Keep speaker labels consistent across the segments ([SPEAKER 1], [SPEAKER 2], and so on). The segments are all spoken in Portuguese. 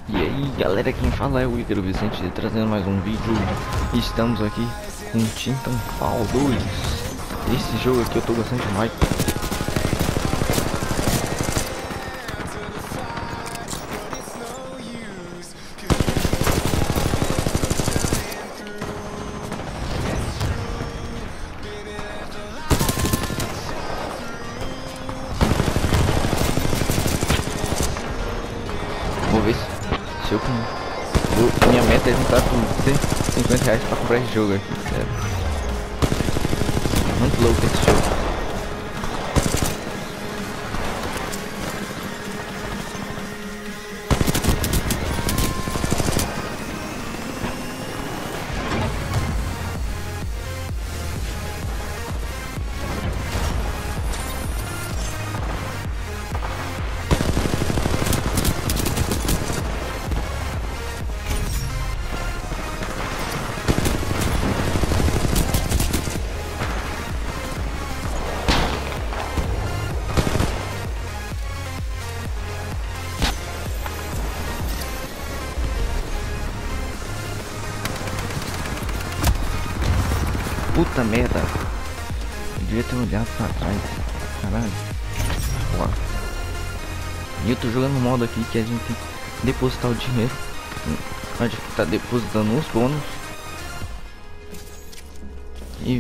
[SPEAKER 1] E aí galera, quem fala é o Ícaro Vicente trazendo mais um vídeo. Estamos aqui com Titanfall 2. Esse jogo aqui eu tô gostando demais. Vou ver se eu minha meta é juntar com R$50 pra comprar esse jogo aqui, sério. Muito louco esse jogo. Puta merda. Eu devia ter olhado pra trás. Caralho. Bora. E eu tô jogando um modo aqui que a gente tem que depositar o dinheiro. A gente tá depositando os bônus. E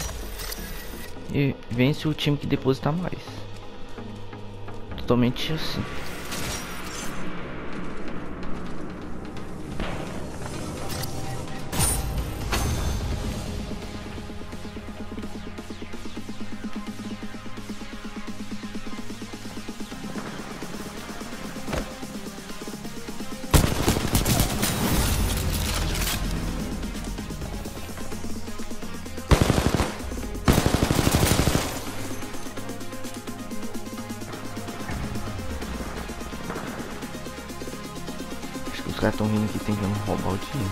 [SPEAKER 1] vence o time que depositar mais. Totalmente assim. Os caras estão vindo aqui tentando roubar o dinheiro.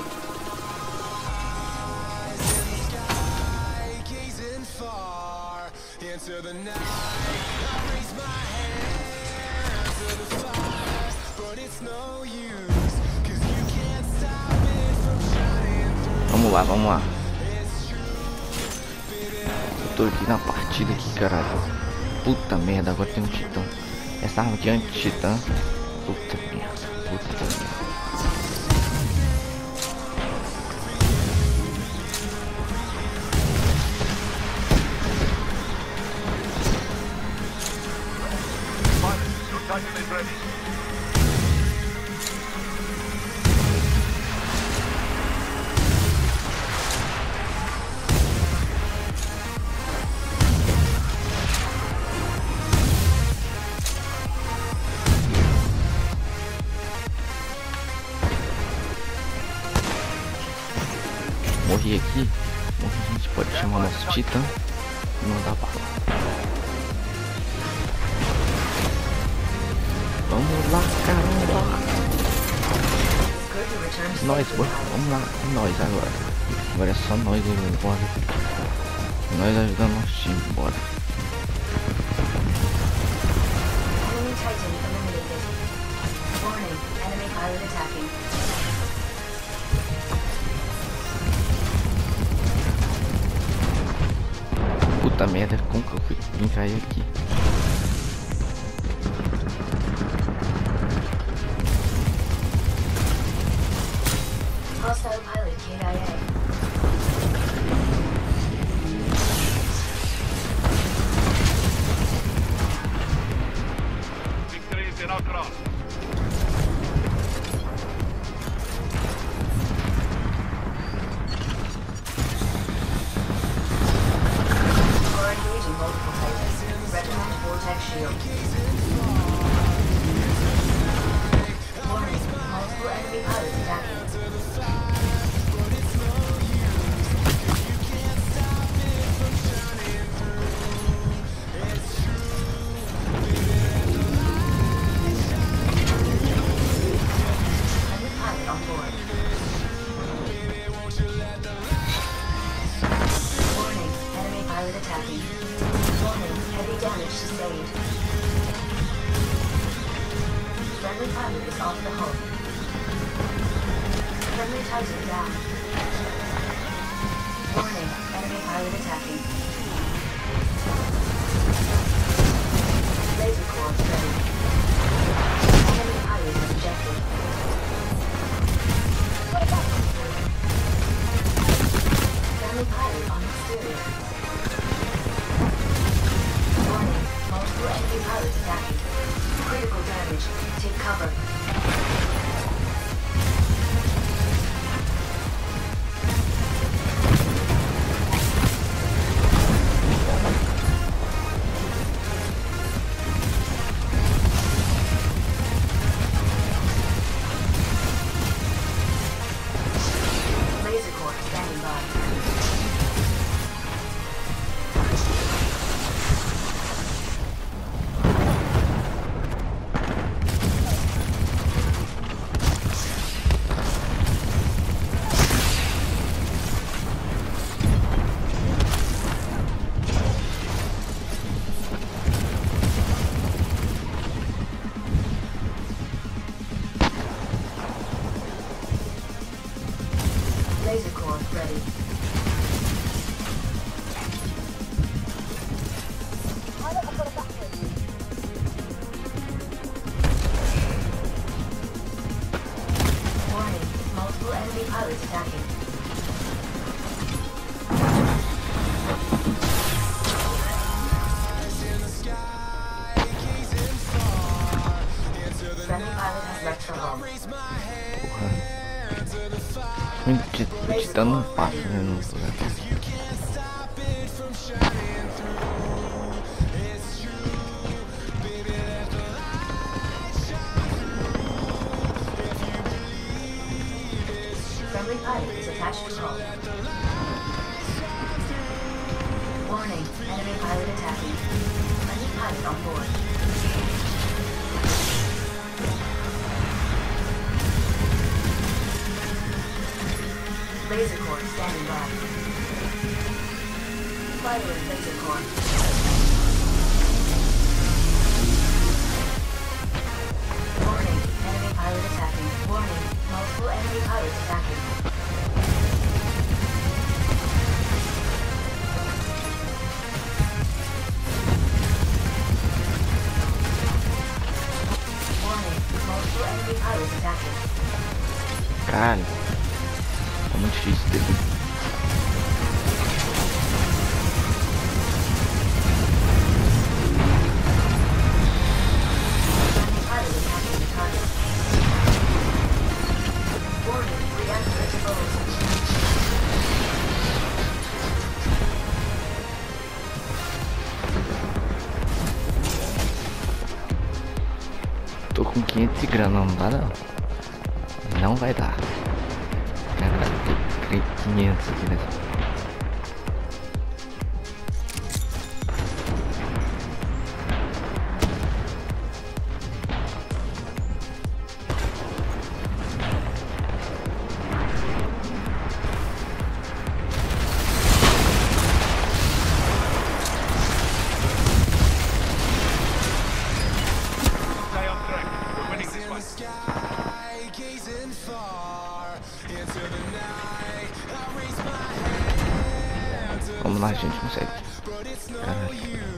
[SPEAKER 1] Vamos lá, vamos lá. Eu tô aqui na partida aqui, caralho. Puta merda, agora tem um titã. Essa arma aqui é anti-titã. Puta merda, puta merda. Morri aqui, a gente pode chamar nosso titã e mandar bala. Vamos lá, caramba! Nós, vamos lá, nós agora. Agora é só nós, bora. Nós ajudando nosso time, bora. Puta merda, como que eu vim cair aqui?
[SPEAKER 2] Hostile pilot KIA.
[SPEAKER 3] Victory is in our grasp.
[SPEAKER 2] We're engaging multiple pilots. Retinal vortex shield. Warning, multiple enemy pilots attacking. Enemy pilot on board. Warning, enemy pilot attacking. Warning, heavy damage sustained. Friendly pilot is on the hull. Friendly Titan down. Warning, enemy pilot attacking. Laser core ready. Enemy pilot is ejected. Friendly pilot on exterior. Warning, multiple enemy pilots attacking. Critical damage. Take cover. Laser core standing by. Laser core ready. Warning, multiple enemy pilots attacking. Friendly pilot has left for home.
[SPEAKER 1] Te dando um passo, né, no lugar.
[SPEAKER 2] Friendly pilot is attached to hull. Warning, enemy pilot attacking. Friendly pilot on board. Laser core standing by. Firing laser core. Warning, enemy pilot attacking. Warning, multiple enemy pilots attacking. Warning, multiple enemy pilots attacking.
[SPEAKER 1] Caralho. É muito difícil dele.
[SPEAKER 2] Enemy pilot attacking the target. Warning, reactor exposed.
[SPEAKER 1] Tô com 500 grana, não dá não. Não vai dar. Caralho, tem 500 aqui nessa.
[SPEAKER 3] Stay on track. We're winning this one.
[SPEAKER 1] Vamos lá, a gente consegue. Caralho.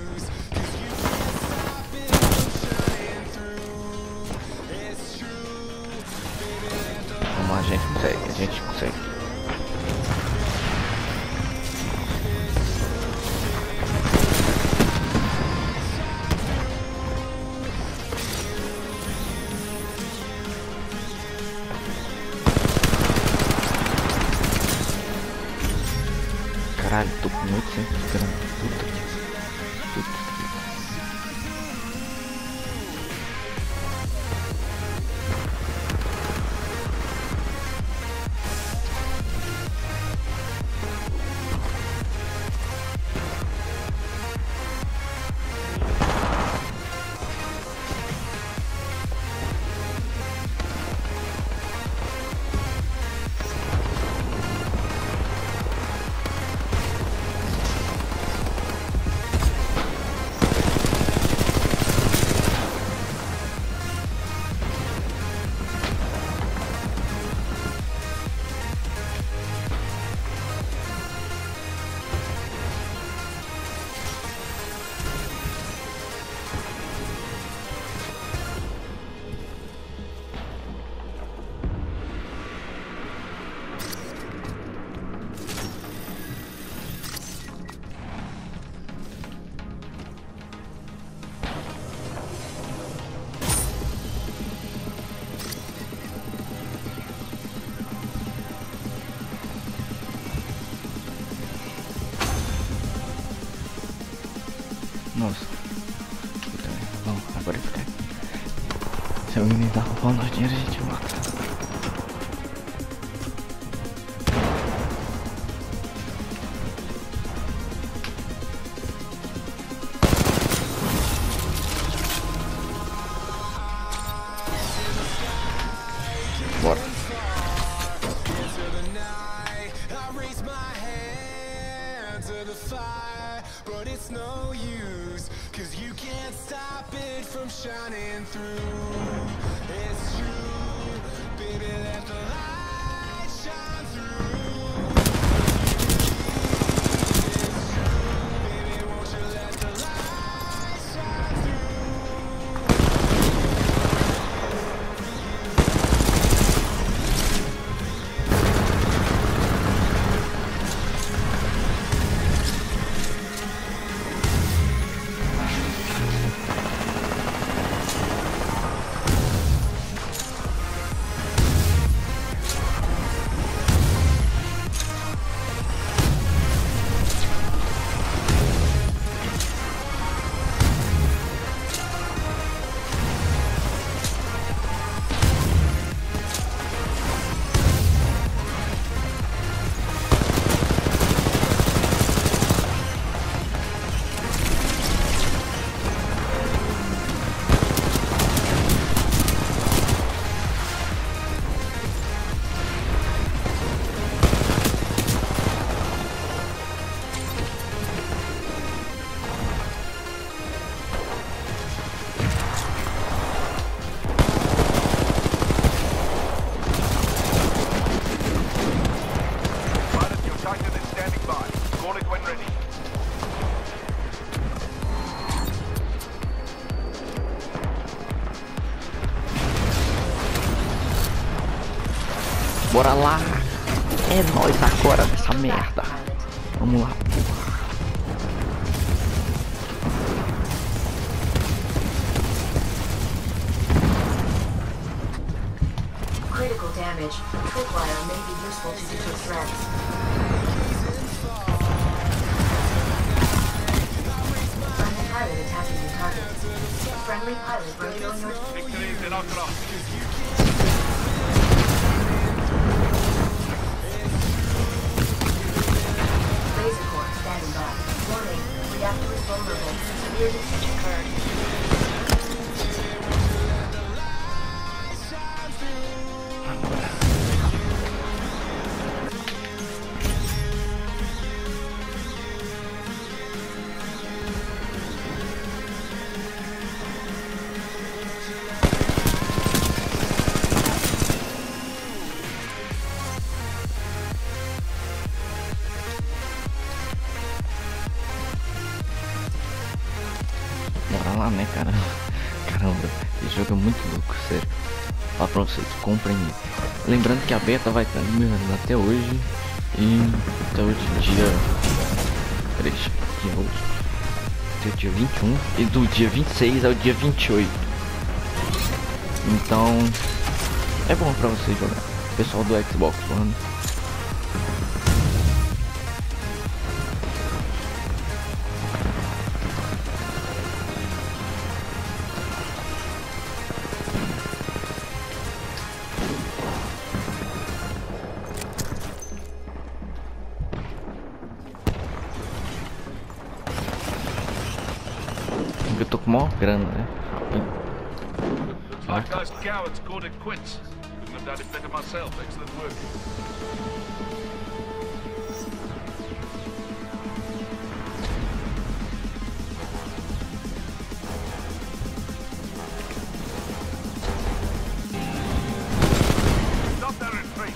[SPEAKER 1] Vamos lá, a gente consegue, a gente consegue. Caralho, tô com 800 gramas. Puta que. Puta que. Nossa. Puta, vamos, agora fica. Se alguém me dá roubando nosso dinheiro, a gente mata. Bora.
[SPEAKER 4] But it's no use, 'cause you can't stop it from shining through. It's true, baby, let the light shine through. It's true, baby, won't you let the light shine
[SPEAKER 1] Bora lá. É nóis agora nessa merda. Vamos lá, porra.
[SPEAKER 2] Critical damage. Tripwire may be useful to deter threats. Friendly pilot attacking your target. Friendly pilot radioing your...
[SPEAKER 3] Victory in our cross.
[SPEAKER 2] Laser core standing by. Warning, reactor is vulnerable. Severe usage occurred.
[SPEAKER 1] Bora lá, né, cara? Caramba, esse jogo é muito louco, sério. Fala pra vocês, comprem. Lembrando que a beta vai estar liberando até hoje. E até hoje, dia 3, dia 8, até o dia 21. E do dia 26 ao dia 28. Então, é bom pra vocês jogar. Pessoal do Xbox One. Eu tô com maior grana, né?
[SPEAKER 3] Looks like those cowards called it quits. Couldn't have done it better myself. Excellent work. Stop their retreat.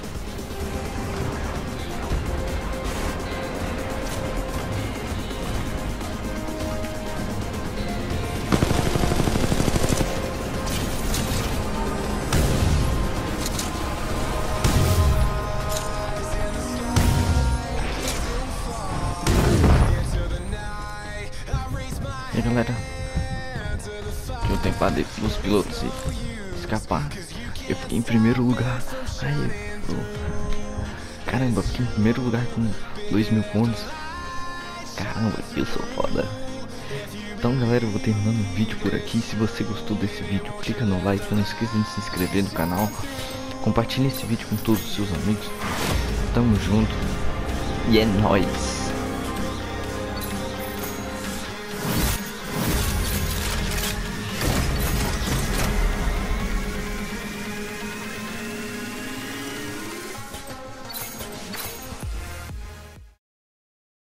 [SPEAKER 1] E aí, galera, que eu tenho para os pilotos escapar. Eu fiquei em primeiro lugar. Aí, caramba, eu fiquei em primeiro lugar com 2.000 pontos. Caramba, eu sou foda. Então galera, eu vou terminando o vídeo por aqui. Se você gostou desse vídeo, clica no like, não esqueça de se inscrever no canal. Compartilhe esse vídeo com todos os seus amigos. Tamo junto. E é nóis.